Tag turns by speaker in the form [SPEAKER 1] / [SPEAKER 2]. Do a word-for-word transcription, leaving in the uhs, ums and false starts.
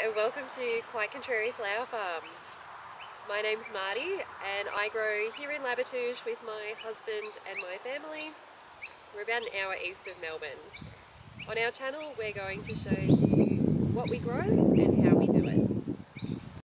[SPEAKER 1] and welcome to Quite Contrary Flower Farm. My name's Marty and I grow here in Labertouche with my husband and my family. We're about an hour east of Melbourne. On our channel we're going to show you what we grow and how we do it.